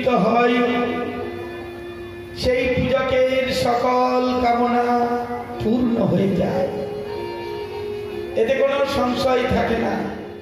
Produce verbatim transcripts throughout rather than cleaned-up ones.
পূজিত হয় সেই পূজকের সকল কামনা পূর্ণ হয়ে যায়, এতে কোনো সংশয় থাকে না।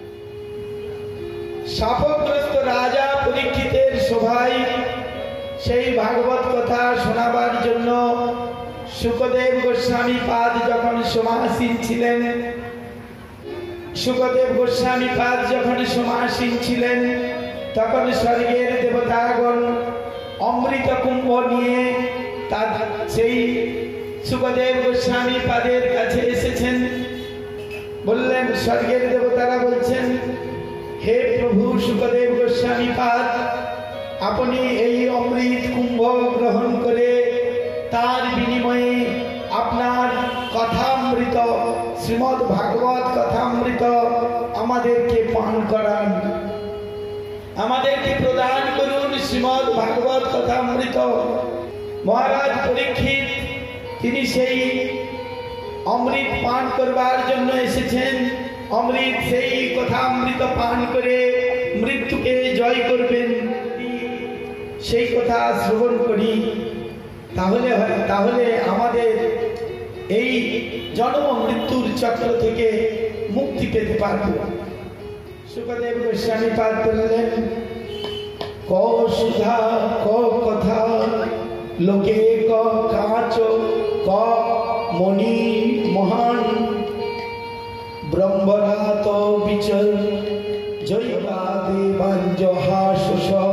শাপগ্রস্ত রাজা পরীক্ষিতের সভায় সেই ভাগবত কথা শোনাবার জন্য শুকদেব গোস্বামী পাদ যখন সমাসীন ছিলেন, শুকদেব গোস্বামী পাদ যখন সমাসীন ছিলেন তখন স্বর্গের দেবতাগণ অমৃত কুম্ভ নিয়ে তার সেই শুকদেব গোস্বামী পাদের কাছে এসেছেন। বললেন, স্বর্গের দেবতারা বলছেন, হে প্রভু শুকদেব গোস্বামী পাদ, আপনি এই অমৃত কুম্ভ গ্রহণ করে তার বিনিময়ে আপনার কথামৃত শ্রীমদ্ ভাগবত কথামৃত আমাদেরকে পান করান, আমাদেরকে প্রদান করুন শ্রীমদ্ ভাগবত কথামৃত। মহারাজ পরীক্ষিত তিনি সেই অমৃত পান করবার জন্য এসেছেন। অমৃত সেই কথামৃত পান করে মৃত্যুকে জয় করবেন, সেই কথা শ্রবণ করি, তাহলে হয় তাহলে আমাদের এই জন্ম মৃত্যুর চক্র থেকে মুক্তি পেতে পারব। শুকদেব গোস্বামী পাদ বললেন, ক সুধা ক কথা লোকে ক কাঁচ ক মণি মহান ব্রহ্মরাত বিচল জৈবাদে বাঞ্জহাস।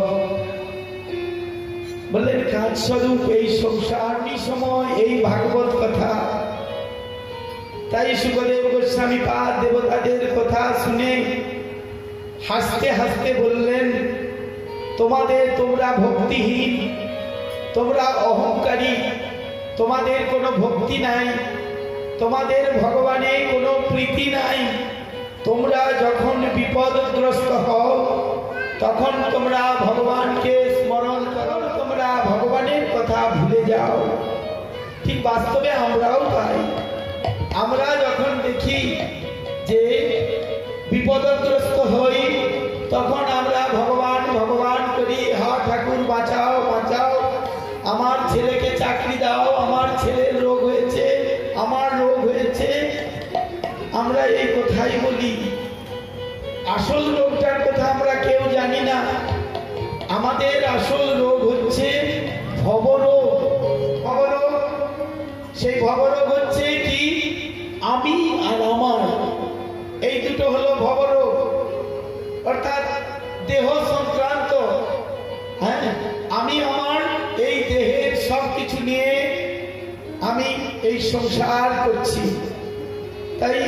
বললেন, কাজ স্বরূপ এই সংসার নিসময় এই ভাগবত কথা। তাই শুকদেব গোস্বামী পাদ দেবতাদের কথা শুনে হাসতে হাসতে বললেন, তোমাদের তোমরা ভক্তিহীন, তোমরা অহংকারী, তোমাদের কোনো ভক্তি নাই, তোমাদের ভগবানে কোনো প্রীতি নাই। তোমরা যখন বিপদগ্রস্ত হও তখন তোমরা ভগবানকে স্মরণ করো, তোমরা ভগবানের কথা ভুলে যাও। ঠিক বাস্তবে আমরাও তাই। আমরা যখন দেখি যে বিপদগ্রস্ত হই তখন আমরা ভগবান ভগবান করি, হা ঠাকুর বাঁচাও বাঁচাও, আমার ছেলেকে চাকরি দাও, আমার ছেলের রোগ হয়েছে, আমার রোগ হয়েছে, আমরা এই কথাই বলি। আসল রোগটার কথা আমরা কেউ জানি না। আমাদের আসল রোগ হচ্ছে ভবরোগ। ভবরোগ, সেই ভবরোগ হচ্ছে কি, আমি আর আমার, এই দুটো হলো ভবরোগ, অর্থাৎ দেহ সংক্রান্ত। হ্যাঁ, আমি আমার এই দেহের সব কিছু নিয়ে আমি এই সংসার করছি। তাই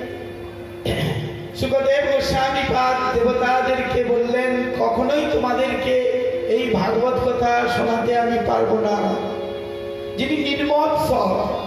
শুকদেব গোস্বামী পাদ দেবতাদেরকে বললেন, কখনোই তোমাদেরকে এই ভাগবত কথা শোনাতে আমি পারবো না। যিনি নির্মৎসর,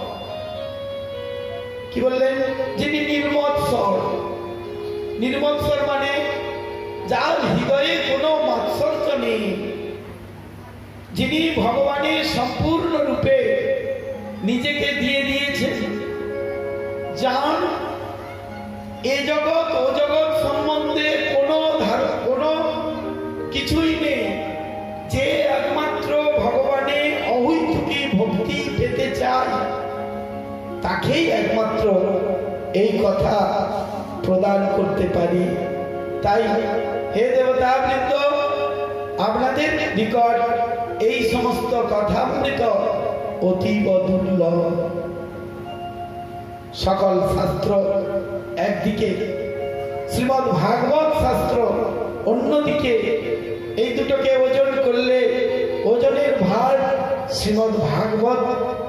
কি বললেন, যিনি নির্মৎসর। নির্মৎসর মানে যার হৃদয়ে কোনো মাৎসর্য নেই, যিনি ভগবানের সম্পূর্ণ রূপে নিজেকে দিয়ে দিয়েছেন, যার এ জগৎ ও জগৎ সম্বন্ধে কোনো কোনো কিছুই নেই, যে একমাত্র ভগবানে অহৈতুকী ভক্তি পেতে চায়, তাকেই একমাত্র এই কথা প্রদান করতে পারি। তাই হে দেবতাবৃন্দ, আপনাদের নিকট এই সমস্ত কথামৃত অতীব দুর্লভ। সকল শাস্ত্র একদিকে, শ্রীমদ্ ভাগবত শাস্ত্র অন্যদিকে, এই দুটোকে ওজন করলে ওজনের ভার শ্রীমদ্ ভাগবত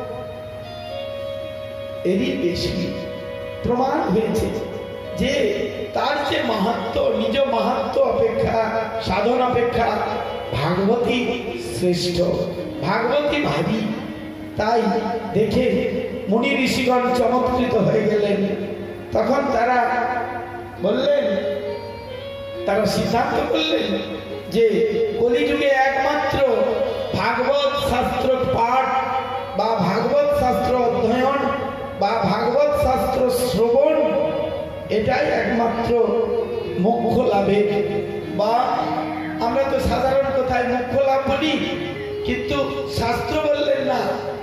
এরই বেশি। প্রমাণ হয়েছে যে তার যে মাহাত্ম্য, নিজ মাহাত্ম্য অপেক্ষা, সাধন অপেক্ষা ভাগবতী শ্রেষ্ঠ, ভাগবতী ভাবী। তাই দেখে মুনি ঋষিগণ চমৎকৃত হয়ে গেলেন। তখন তারা বললেন, তারা সিদ্ধান্ত করলেন যে কলিযুগে একমাত্র ভাগবত শাস্ত্র পাঠ বা ভাগবত শাস্ত্র অধ্যয়ন বা ভাগবত শাস্ত্র শ্রবণ, এটাই একমাত্র মোক্ষ লাভে, বা আমরা তো সাধারণ কথা কথায় মুখ্য লাভ বলি, কিন্তু শাস্ত্র বললেন না।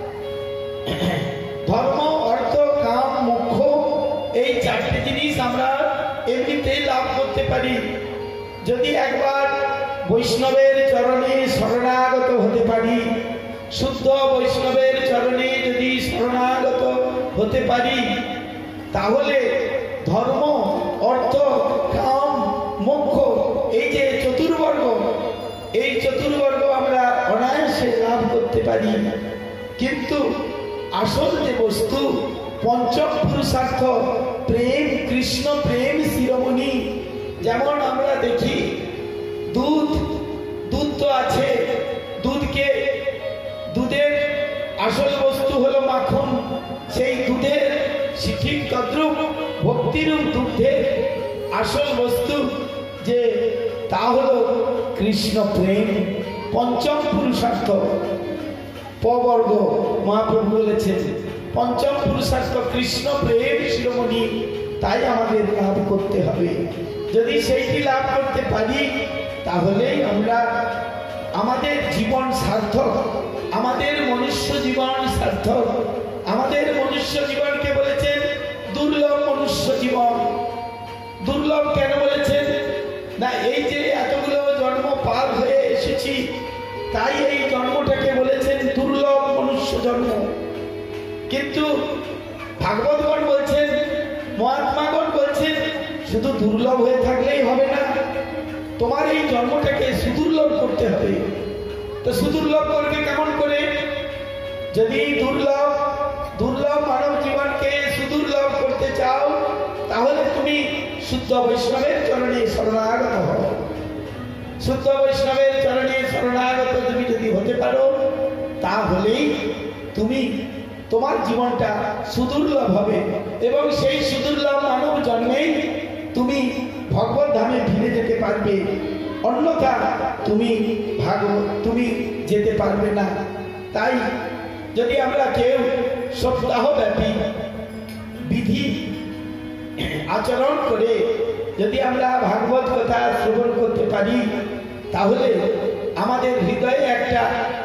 ধর্ম, অর্থ, কাম, মোক্ষ, এই চারটি জিনিস আমরা এমনিতেই লাভ করতে পারি যদি একবার বৈষ্ণবের চরণে শরণাগত হতে পারি। শুদ্ধ বৈষ্ণবের চরণে যদি শরণাগত হতে পারি, তাহলে ধর্ম, অর্থ, কাম, মোক্ষ, এই যে চতুর্বর্গ, এই চতুর্বর্গ আমরা অনায়াসে লাভ করতে পারি। কিন্তু আসল যে বস্তু পঞ্চম পুরুষার্থ প্রেম, কৃষ্ণ প্রেম শিরোমণি, যেমন আমরা দেখি দুধ, দুধ তো আছে, দুধকে দুধের আসল বস্তু হলো মাখন, সেই দুধের ঠিক তদ্রূপ ভক্তিরূপ দুধের আসল বস্তু যে তা হলো কৃষ্ণ প্রেম। পঞ্চম পুরুষার্থ পবর্গ মহাপ্রভু বলেছেন, পঞ্চম পুরুষার্থ কৃষ্ণ প্রেম শিরোমণি, তাই আমাদের লাভ করতে হবে। যদি সেইটি লাভ করতে পারি, তাহলেই আমরা আমাদের জীবন সার্থক, আমাদের মনুষ্য জীবন সার্থক। আমাদের মনুষ্য জীবনকে বলেছেন দুর্লভ মনুষ্য জীবন। দুর্লভ কেন বলেছেন না? এই যে এতগুলো জন্ম পার হয়ে এসেছি, তাই এই জন্মটাকে বলেছেন দুর্লভ মনুষ্য জন্ম। কিন্তু ভাগবতগণ বলছেন, মহাত্মাগণ বলছেন, শুধু দুর্লভ হয়ে থাকলেই হবে না, তোমার এই জন্মটাকে সুদুর্লভ করতে হবে। তো সুদুর্লভ করবে কেমন করে? যদি দুর্লভ দুর্লভ মানব জীবনকে সুদুর্লভ করতে চাও, তাহলে তুমি শুদ্ধ বৈষ্ণবের চরণে শরণাগত হও। শুদ্ধ বৈষ্ণবের চরণে শরণাগত তুমি যদি হতে পারো, তাহলেই তুমি তোমার জীবনটা সুদুর্লভ হবে, এবং সেই সুদুর্লভ মানব জন্মেই তুমি ভগবত ধামে ফিরে যেতে পারবে। অন্যথা তুমি ভাগবত তুমি যেতে পারবে না। তাই যদি আমরা কেউ সপ্তাহব্যাপী বিধি আচরণ করে যদি আমরা ভাগবত কথা শ্রবণ করতে পারি, তাহলে আমাদের হৃদয়ে একটা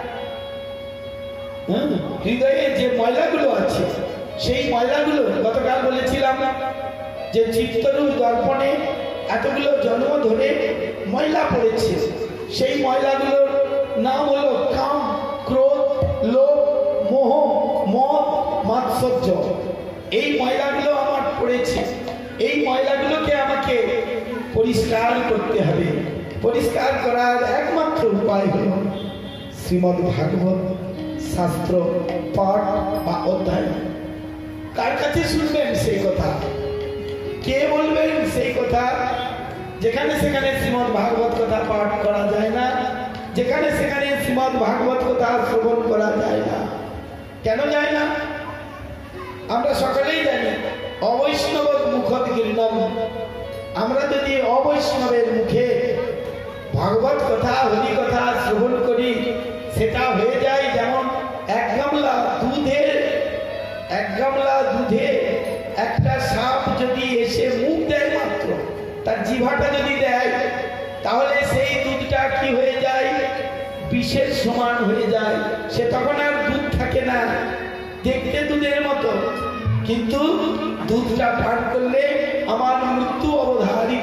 হৃদয়ে যে ময়লাগুলো আছে, সেই ময়লাগুলো গতকাল বলেছিলাম যে চিত্তরূপ দর্পণে এতগুলো জন্ম ধরে ময়লা পড়েছে, সেই ময়লাগুলোর নাম হলো কাম, ক্রোধ, লোভ, মোহ, মদ, মাৎসর্য। এই ময়লাগুলো আমার পড়েছে, এই ময়লাগুলোকে আমাকে পরিষ্কার করতে হবে। পরিষ্কার করার একমাত্র উপায় হল শ্রীমদ্ ভাগবত শাস্ত্র পাঠ বা অধ্যায়। কার কাছে শুনবেন সেই কথা? কে বলবেন সেই কথা? যেখানে সেখানে শ্রীমদ্ ভাগবত কথা পাঠ করা যায় না, যেখানে সেখানে শ্রীমদ্ ভাগবত কথা শ্রবণ করা যায় না। কেন যায় না? আমরা সকলেই জানি, অবৈষ্ণব মুখত গীর্ণম। আমরা যদি অবৈষ্ণবের মুখে ভাগবত কথা, হরি কথা শ্রবণ করি, সেটা হয়ে যায় যেমন এক গামলা দুধের এক গামলা দুধে একটা সাপ যদি এসে মুখ দেয় মাত্র, তার জিভাটা যদি দেয়, তাহলে সেই দুধটা কি হয়ে যায়? বিষের সমান হয়ে যায়। সে তখন আর দুধ থাকে না, দেখতে দুধের মতো, কিন্তু দুধটা পান করলে আমার মৃত্যু অবধারিত।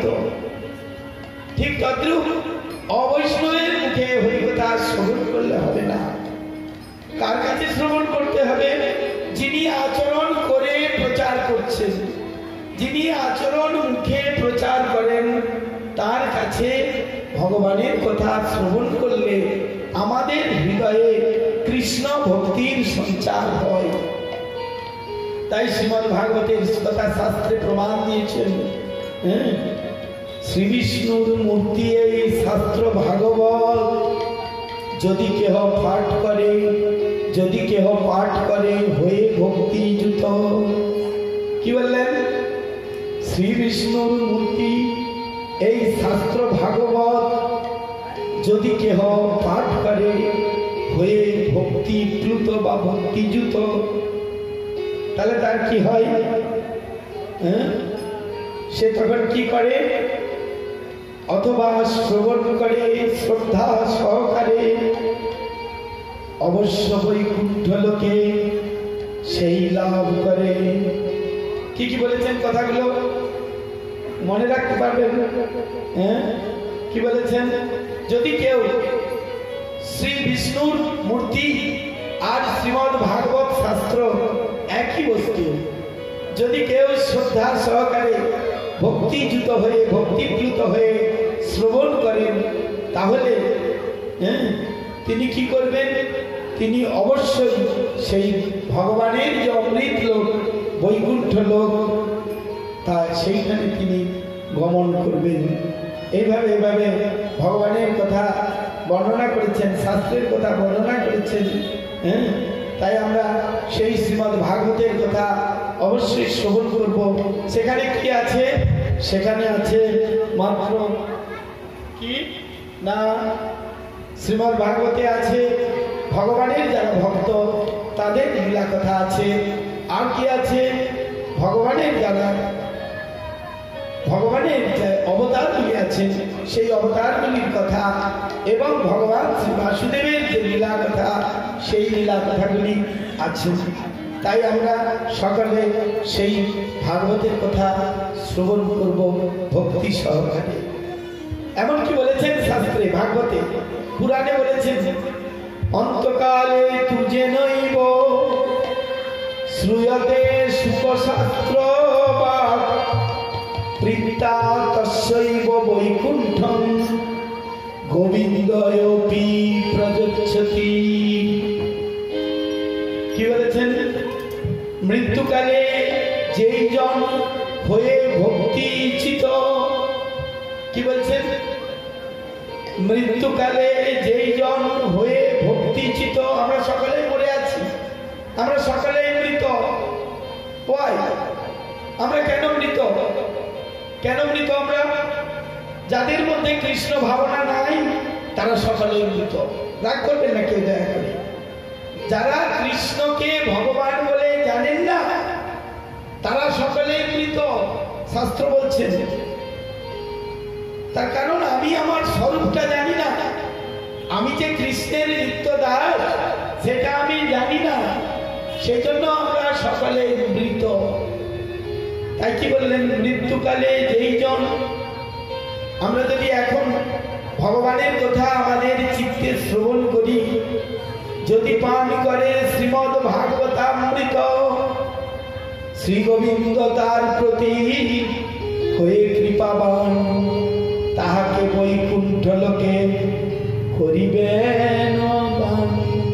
ঠিক তদ্রূপ অবৈষ্ণবের মুখে হরিকথা শ্রবণ করলে হবে না। কার কাছে শ্রবণ করতে হবে? যিনি আচরণ করে প্রচার করছেন, যিনি আচরণ মুখে প্রচার করেন, তার কাছে ভগবানের কথা শ্রবণ করলে আমাদের হৃদয়ে কৃষ্ণ ভক্তির সঞ্চার হয়। তাই শ্রীমদ্ ভাগবতের কথা শাস্ত্রে প্রমাণ দিয়েছেন, হ্যাঁ, শ্রী বিষ্ণুর মূর্তি এই শাস্ত্র ভাগবত যদি কেহ পাঠ করে, যদি কেহ পাঠ করে হয়ে ভক্তিযুত। কি বললেন? শ্রী বিষ্ণুর মূর্তি এই শাস্ত্র ভাগবত যদি কেহ পাঠ করে হয়ে ভক্তি প্লুত বা ভক্তিযুত, তাহলে তার কি হয়? হ্যাঁ, সে তখন কি করে? অথবা শ্রবণ করে শ্রদ্ধা সহকারে অবশ্য বৈকুণ্ঠ লোকে সেই লাভ করে। কি কি বলেছেন কথাগুলো মনে রাখতে পারবেন? হ্যাঁ, কি বলেছেন? যদি কেউ শ্রী বিষ্ণুর মূর্তি আর শ্রীমদ ভাগবত শাস্ত্র একই বস্তু, যদি কেউ শ্রদ্ধা সহকারে ভক্তিযুত হয়ে ভক্তিপ্লুত হয়ে শ্রবণ করেন, তাহলে হ্যাঁ তিনি কি করবেন? তিনি অবশ্যই সেই ভগবানের যে অমৃত লোক, বৈকুণ্ঠ লোক, তা সেইখানে তিনি গমন করবেন। এইভাবে এইভাবে ভগবানের কথা বর্ণনা করেছেন, শাস্ত্রের কথা বর্ণনা করেছেন। হ্যাঁ, তাই আমরা সেই শ্রীমদ ভাগবতের কথা অবশ্যই শ্রবণ করব। সেখানে কি আছে? সেখানে আছে মাত্র কি না, শ্রীমদ ভাগবতে আছে ভগবানের যারা ভক্ত তাদের লীলা কথা আছে। আর কি আছে? ভগবানের যারা ভগবানের যে অবতারগুলি আছেন সেই অবতারগুলির কথা এবং ভগবান শ্রী বাসুদেবের যে লীলা কথা সেই লীলা কথাগুলি আছে। তাই আমরা সকালে সেই ভাগবতের কথা শ্রবণ করব ভক্তি সহকারে। এমনকি বলেছেন শাস্ত্রে, ভাগবতে, পুরাণে বলেছেন, অন্তকালে তুজে নৈব শ্রূয়তে সুখশাস্ত্র বাক প্রীতা তস্যৈব বৈকুণ্ঠং গোবিন্দয়পি প্রযচ্ছতি। কি বলেছেন? মৃত্যুকালে যেই জন হয়ে ভক্তি চিত, কি বলছেন? মৃত্যুকালে যেই জন হয়ে ভক্তি চিত, আমরা সকলেই মরে আছি, আমরা সকলেই মৃত। আমরা কেন মৃত? কেন মৃত আমরা? যাদের মধ্যে কৃষ্ণ ভাবনা নাই তারা সকলেই মৃত। রাগ করবেন না কেউ, দয়া করে। যারা কৃষ্ণকে ভগবান বলে জানেন না তারা সকলেই মৃত, শাস্ত্র বলছেন। তার কারণ আমি আমার স্বরূপটা জানি না, আমি যে কৃষ্ণের নিত্য দাস সেটা আমি জানি না, সেই জন্য আমরা সকলে মৃত। তাই কি বললেন? মৃত্যুকালে যেই জন, আমরা যদি এখন ভগবানের কথা আমাদের চিত্তে শ্রবণ করি, যদি পান করে শ্রীমদ ভাগবতামৃত, শ্রী গোবিন্দ তার প্রতি হয়ে কৃপাবান, তাহাকে বৈকুণ্ঠ লোকে করিবেন দান।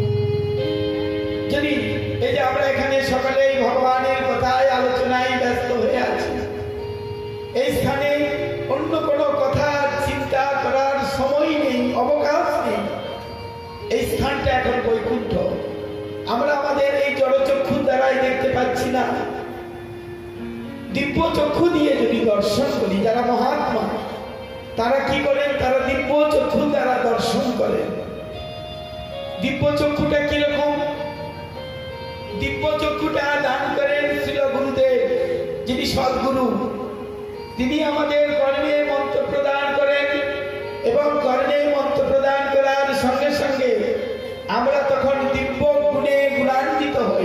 যদি এই যে আমরা এখানে সকালে ভগবানের কথায় আলোচনায় ব্যস্ত হয়ে আছি, এই স্থানে অন্য কোনো কথা চিন্তা করার সময় নেই, অবকাশ নেই। এই স্থানটা এখন বৈকুণ্ঠ। আমরা আমাদের এই জড়চক্ষু দ্বারাই দেখতে পাচ্ছি না, দিব্য চক্ষু দিয়ে যদি দর্শন করি, যারা মহাত্মা তারা কি করেন? তারা দিব্য চক্ষু দ্বারা দর্শন করেন। দিব্য চক্ষুটা কিরকম? দিব্য চক্ষুটা দান করেন শ্রীল গুরুদেব, যিনি সদ্গুরু। তিনি আমাদের কর্ণে মন্ত্র প্রদান করেন এবং কর্ণে মন্ত্র প্রদান করার সঙ্গে সঙ্গে আমরা তখন দিব্য গুণে গুণান্বিত হই।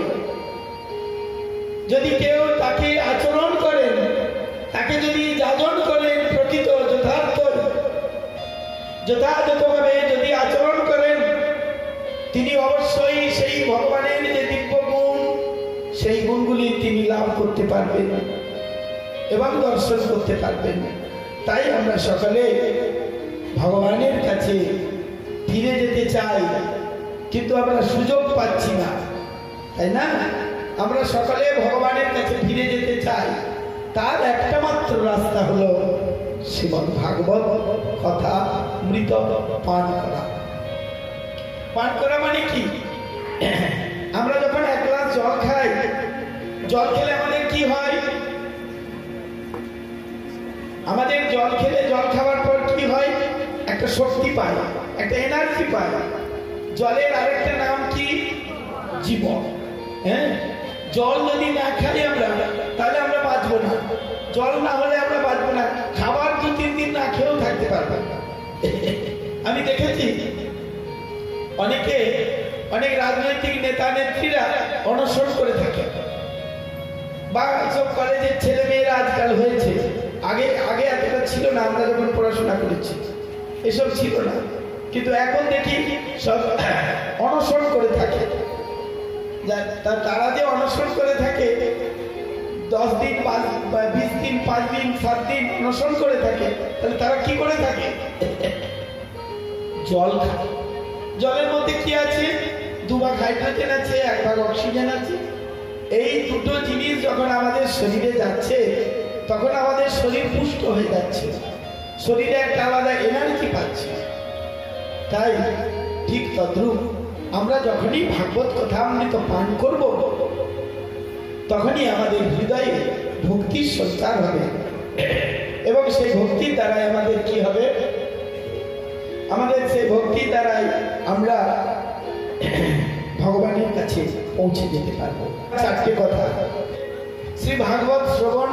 যদি কেউ তাকে আচরণ করেন, তাকে যদি যাজন করেন, প্রকৃত যথার্থ যথাযথভাবে যদি আচরণ করেন, তিনি অবশ্যই সেই ভগবানের যে দিব্য গুণ, সেই গুণগুলি তিনি লাভ করতে পারবেন এবং দর্শন করতে পারবেন। তাই আমরা সকলে ভগবানের কাছে ফিরে যেতে চাই, কিন্তু আমরা সুযোগ পাচ্ছি না, তাই না? আমরা সকলে ভগবানের কাছে ফিরে যেতে চাই, তার একটা মাত্র রাস্তা হলো শ্রীমদ ভাগবত কথা মৃত পান করা। পান করা মানে কি? আমরা যখন এক গ্লাস জল খাই, জল খেলে আমাদের কি হয়? আমাদের জল খেলে, জল খাওয়ার পর কি হয়? একটা শক্তি পাই, একটা এনার্জি পাই। জলের আরেকটা নাম কি? জীবন। হ্যাঁ, জল যদি না খাই আমরা, তাহলে আমরা বাঁচবো না। জল না হলে আমরা বাঁচবো না। খাবার দু তিন দিন না খেয়েও থাকতে পারবো না। আমি দেখেছি অনেকে অনেক রাজনৈতিক নেতা নেত্রীরা অনশন করে থাকে, বা এইসব কলেজের ছেলে মেয়েরা আজকাল হয়েছে। আগে আগে এতটা ছিল না, আমরা যখন পড়াশোনা করেছি এসব ছিল না, কিন্তু এখন দেখি সব অনশন করে থাকে। তারা যে অনশন করে থাকে দশ দিন পাঁচ বিশ দিন পাঁচ দিন সাত দিন অনশন করে থাকে, তাহলে তারা কি করে থাকে? জল খায়। জলের মধ্যে কি আছে? দুভাগ হাইড্রোজেন আছে, এক ভাগ অক্সিজেন আছে। এই দুটো জিনিস যখন আমাদের শরীরে যাচ্ছে তখন আমাদের শরীর পুষ্ট হয়ে যাচ্ছে, শরীরে একটা আলাদা এনার্জি পাচ্ছে। তাই ঠিক তদ্রূপ আমরা যখনই ভাগবত কথা অমৃত পান করব তখনই আমাদের হৃদয়ে ভক্তির সঞ্চার হবে, এবং সেই ভক্তির দ্বারাই আমাদের কি হবে? আমাদের সেই ভক্তির দ্বারাই আমরা ভগবানের কাছে পৌঁছে যেতে পারবো। চারটে কথা: শ্রী ভাগবত শ্রবণ,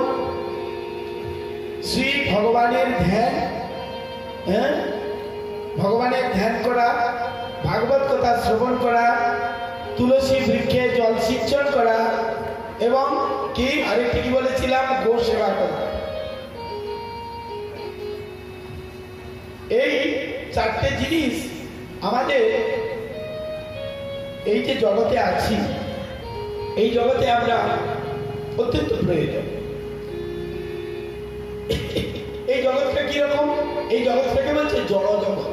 শ্রী ভগবানের ধ্যান, হ্যাঁ ভগবানের ধ্যান করা, ভাগবত কথা শ্রবণ করা, তুলসী বৃক্ষে জল সিঞ্চন করা, এবং কি আরেকটি কি বলেছিলাম? গো সেবা করা। এই চারটে জিনিস আমাদের এই যে জগতে আছি, এই জগতে আমরা অত্যন্ত প্রয়োজন। এই জগৎটা কিরকম? এই জগৎটাকে বলছে জড় জগৎ।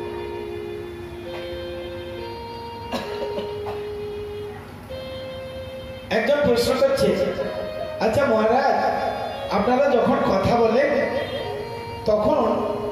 একজন প্রশ্ন করছে, আচ্ছা মহারাজ, আপনারা যখন কথা বলেন তখন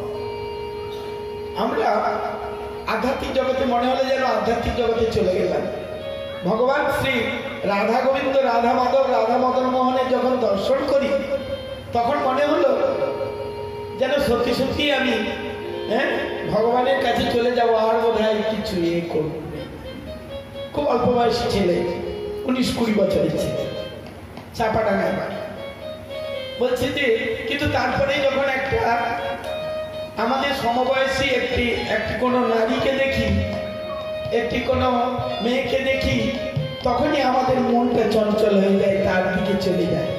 আমরা আধ্যাত্মিক জগতে মনে হলে যেন আধ্যাত্মিক জগতে চলে গেলাম। ভগবান শ্রী রাধা গোবিন্দ, রাধা মাধব, রাধা মদন মোহনের যখন দর্শন করি তখন মনে হলো যেন সত্যি সত্যি আমি হ্যাঁ ভগবানের কাছে চলে যাবো, আর বোধ হয় কিছু এ করব। খুব অল্প বয়সী ছেলে, উনিশ কুড়ি বছরের ছেলে, চাপাডাঙ্গায় বাড়ি। বলছে যে কিন্তু তারপরে যখন একটা আমাদের সমবয়সী একটি একটি কোনো নারীকে দেখি, একটি কোনো মেয়েকে দেখি, তখনই আমাদের মনটা চঞ্চল হয়ে যায়, তার দিকে চলে যায়।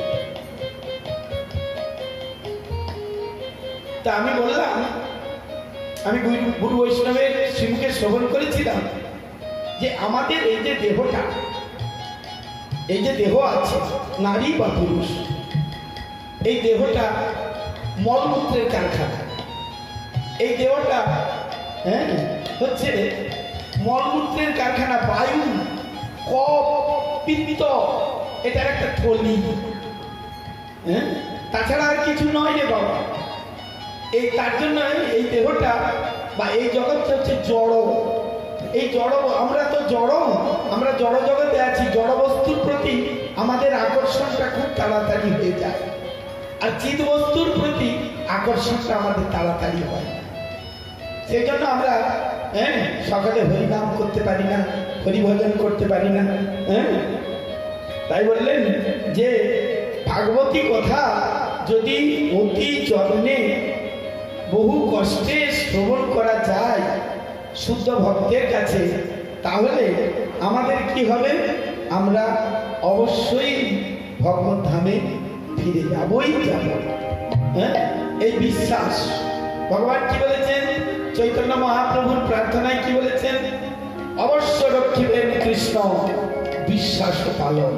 তা আমি বললাম, আমি গুরু বৈষ্ণবের শ্রীমুখে শ্রবণ করেছিলাম যে আমাদের এই যে দেহটা, এই যে দেহ আছে নারী বা পুরুষ, এই দেহটা মলমূত্রের কারখানা। এই দেহটা হ্যাঁ হচ্ছে মলমূত্রের কারখানা। বায়ু, কফ, পিত্ত এটার একটা থলি, হ্যাঁ তাছাড়া আর কিছু নয় রে বাবা। এই তার জন্য এই দেহটা বা এই জগৎটা হচ্ছে জড়। এই জড়, আমরা তো জড়, আমরা জড় জগতে আছি। জড় বস্তুর প্রতি আমাদের আকর্ষণটা খুব তাড়াতাড়ি হয়ে যায়, আর চিৎ বস্তুর প্রতি আকর্ষণটা আমাদের তাড়াতাড়ি হয়। সেই জন্য আমরা হ্যাঁ সকালে হরিনাম করতে পারি না, হরিভজন করতে পারি না। হ্যাঁ তাই বললেন যে ভাগবতী কথা যদি অতি যত্নে বহু কষ্টে শ্রবণ করা যায় শুদ্ধ ভক্তের কাছে, তাহলে আমাদের কি হবে? আমরা অবশ্যই ভগবত ধামে ফিরে যাবই যাব। হ্যাঁ এই বিশ্বাস। ভগবান কি বলেছেন? চৈতন্য মহাপ্রভুর প্রার্থনায় কি বলেছেন? অবশ্য রক্ষিবেন কৃষ্ণ বিশ্বাস পালন।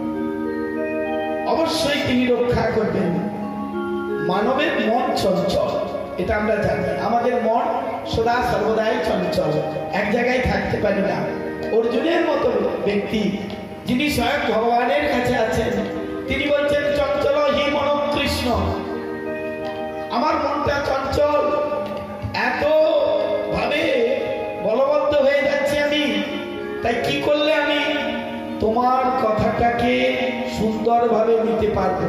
অবশ্যই তিনি রক্ষা করবেন। মানবের মন চঞ্চল, এটা আমরা জানি। আমাদের মন সদা সর্বদাই চঞ্চল, এক জায়গায় থাকতে পারি না। অর্জুনের মতো ব্যক্তি যিনি স্বয়ং ভগবানের কাছে আছেন, তিনি বলছেন চঞ্চল হি মন কৃষ্ণ। আমার মনটা চঞ্চল, এত ভাবে বলবদ্ধ হয়ে যাচ্ছে আমি, তাই কি করলে আমি তোমার কথাটাকে সুন্দরভাবে নিতে পারবো?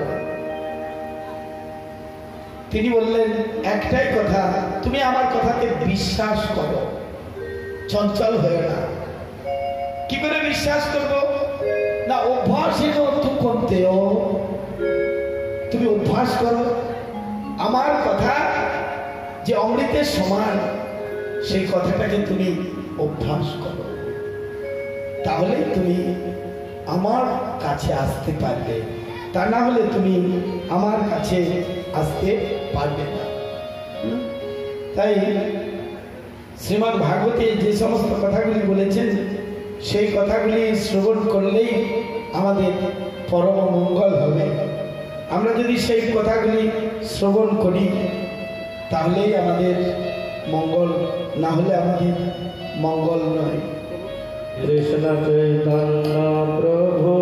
তিনি বললেন একটাই কথা, তুমি আমার কথাতে বিশ্বাস করো, চঞ্চল হয়ে না। কি করে বিশ্বাস করবো? না অভ্যাসে তু করতেও, তুমি অভ্যাস করো আমার কথা যে অমৃতের সমান, সেই কথাটাকে তুমি অভ্যাস করো। তাহলে তুমি আমার কাছে আসতে পারবে, তা না হলে তুমি আমার কাছে আসতে পারবে না। তাই শ্রীমদ্ ভাগবতে যে সমস্ত কথাগুলি বলেছেন সেই কথাগুলি শ্রবণ করলেই আমাদের পরম মঙ্গল হবে। আমরা যদি সেই কথাগুলি শ্রবণ করি তাহলেই আমাদের মঙ্গল, না হলে আমাদের মঙ্গল নয়। কৃষ্ণ চৈতন্য প্রভু